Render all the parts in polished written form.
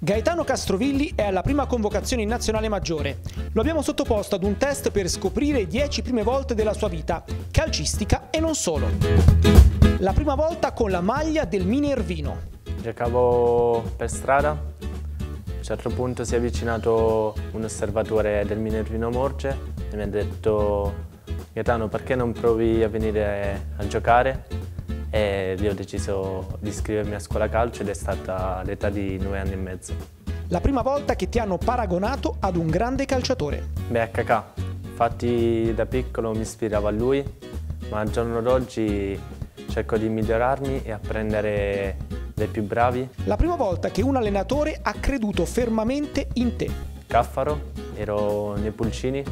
Gaetano Castrovilli è alla prima convocazione in nazionale maggiore. Lo abbiamo sottoposto ad un test per scoprire 10 prime volte della sua vita, calcistica e non solo. La prima volta con la maglia del Minervino. Giocavo per strada, a un certo punto si è avvicinato un osservatore del Minervino Morge e mi ha detto: Gaetano, perché non provi a venire a giocare? E lì ho deciso di iscrivermi a scuola calcio ed è stata all'età di 9 anni e mezzo. La prima volta che ti hanno paragonato ad un grande calciatore. Beh, a Kakà. Infatti da piccolo mi ispiravo a lui, ma al giorno d'oggi cerco di migliorarmi e apprendere dai più bravi. La prima volta che un allenatore ha creduto fermamente in te. Caffaro, ero nei Pulcini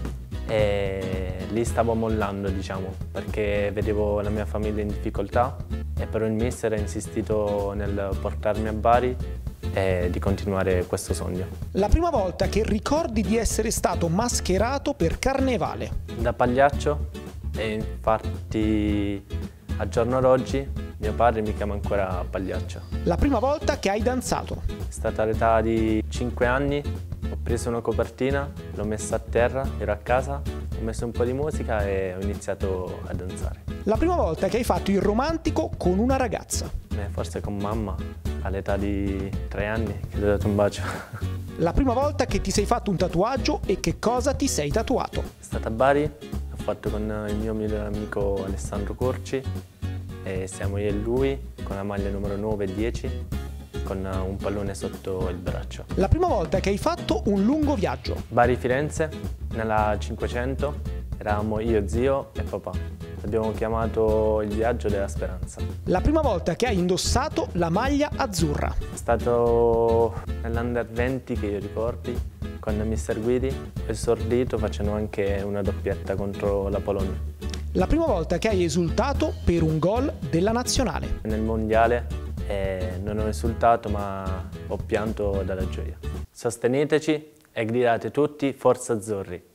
e lì stavo mollando, diciamo, perché vedevo la mia famiglia in difficoltà e però il mister ha insistito nel portarmi a Bari e di continuare questo sogno. La prima volta che ricordi di essere stato mascherato per carnevale. Da pagliaccio, e infatti al giorno d'oggi mio padre mi chiama ancora pagliaccio. La prima volta che hai danzato. È stata all'età di 5 anni. Ho preso una copertina, l'ho messa a terra, ero a casa, ho messo un po' di musica e ho iniziato a danzare. La prima volta che hai fatto il romantico con una ragazza. Forse con mamma, all'età di 3 anni, che le ho dato un bacio. La prima volta che ti sei fatto un tatuaggio e che cosa ti sei tatuato. È stata a Bari, l'ho fatto con il mio migliore amico Alessandro Corci e siamo io e lui con la maglia numero 9 e 10. Con un pallone sotto il braccio. La prima volta che hai fatto un lungo viaggio. Bari-Firenze, nella 500, eravamo io, zio e papà. L'abbiamo chiamato il viaggio della speranza. La prima volta che hai indossato la maglia azzurra. È stato nell'Under 20 che io ricordi, con Mister Guidi, ho esordito facendo anche una doppietta contro la Polonia. La prima volta che hai esultato per un gol della nazionale. Nel mondiale non ho esultato ma ho pianto dalla gioia. Sosteneteci e gridate tutti Forza Azzurri!